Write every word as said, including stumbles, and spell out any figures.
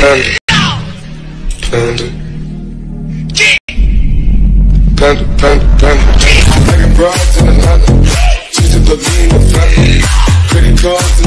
Panda, panda, panda, panda, panda. Taking broads in Atlanta, just to believe in the family. Credit cards.